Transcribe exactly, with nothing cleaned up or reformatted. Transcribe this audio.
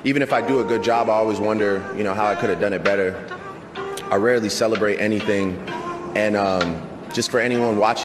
even if I do a good job, I always wonder, you know, how I could have done it better. I rarely celebrate anything, and um, just for anyone watching.